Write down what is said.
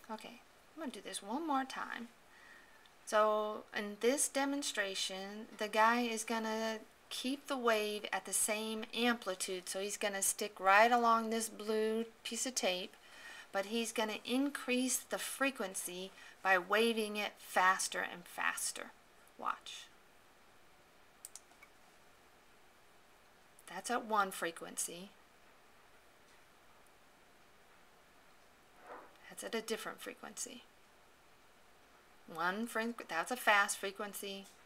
Okay, I'm going to do this one more time. So in this demonstration, the guy is going to keep the wave at the same amplitude. So he's going to stick right along this blue piece of tape, but he's going to increase the frequency by waving it faster and faster. Watch. That's at one frequency. That's at a different frequency. That's a fast frequency.